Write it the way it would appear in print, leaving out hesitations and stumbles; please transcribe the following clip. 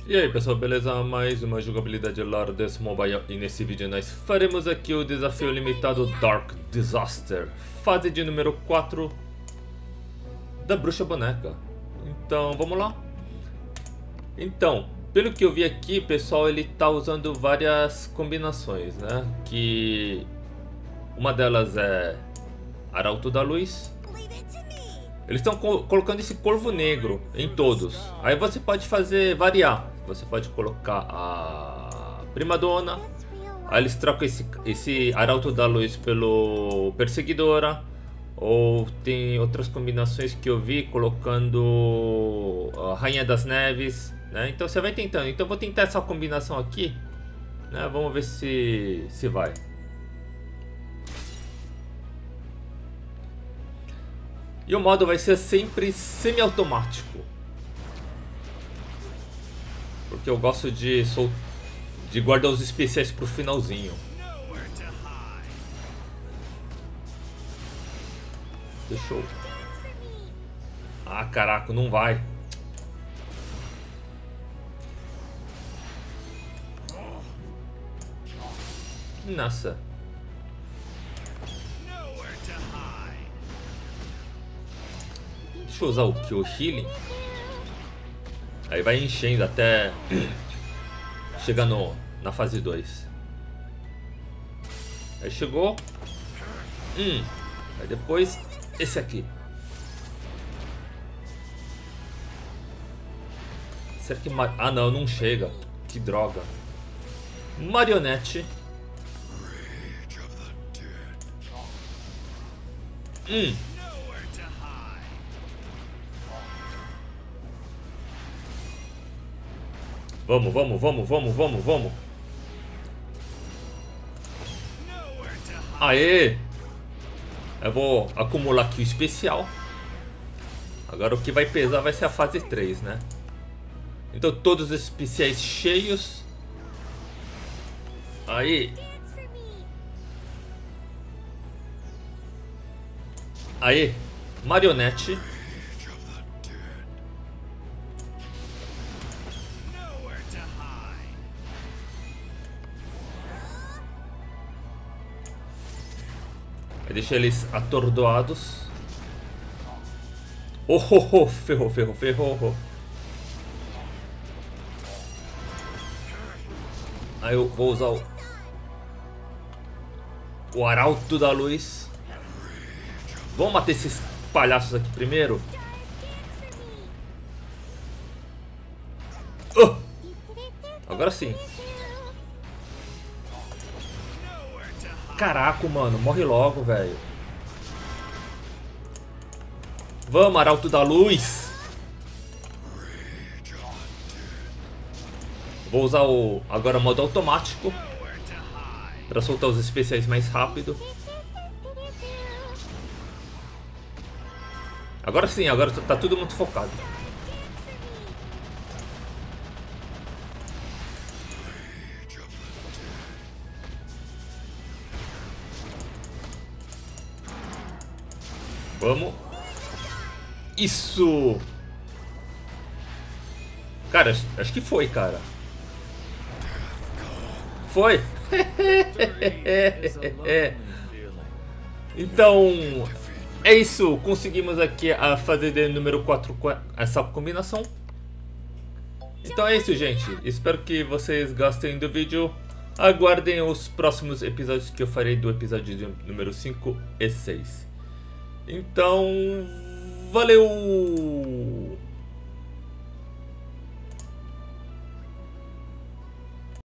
E aí pessoal, beleza? Mais uma jogabilidade Lords Mobile e nesse vídeo nós faremos aqui o desafio limitado Dark Disaster, fase de número 4 da Bruxa Boneca. Então vamos lá? Então, pelo que eu vi aqui pessoal, ele tá usando várias combinações, né? Que uma delas é Arauto da Luz. Eles estão colocando esse corvo negro em todos. Aí você pode fazer variar. Você pode colocar a Primadona. Aí eles trocam esse Arauto da Luz pelo Perseguidora. Ou tem outras combinações que eu vi colocando a Rainha das Neves, né? Então você vai tentando. Então eu vou tentar essa combinação aqui, né? Vamos ver se vai. E o modo vai ser sempre semi-automático. Porque eu gosto de guardar os especiais pro finalzinho. Deixa eu... Ah, caraca, não vai. Nossa. Deixa eu usar o que? O Healing. Aí vai enchendo até chegar na fase 2. Aí chegou. Aí depois esse aqui. Será que... Ah não, não chega. Que droga. Marionete. Vamos, vamos, vamos, vamos, vamos, vamos. Aê! Eu vou acumular aqui o especial. Agora o que vai pesar vai ser a fase 3, né? Então todos os especiais cheios. Aí. Aí. Marionete. Aí deixa eles atordoados. Oh, oh, oh, ferrou, ferrou, ferrou. Aí eu vou usar o Arauto da Luz. Vamos matar esses palhaços aqui primeiro. Agora sim. Caraca, mano, morre logo, velho. Vamos, Arauto da Luz. Vou usar agora o modo automático para soltar os especiais mais rápido. Agora sim, agora tá tudo muito focado. Vamos. Isso. Cara, acho que foi, cara. Foi. Então, é isso. Conseguimos aqui a fase de número 4 com essa combinação. Então é isso, gente. Espero que vocês gostem do vídeo. Aguardem os próximos episódios que eu farei do episódio número 5 e 6. Então, valeu!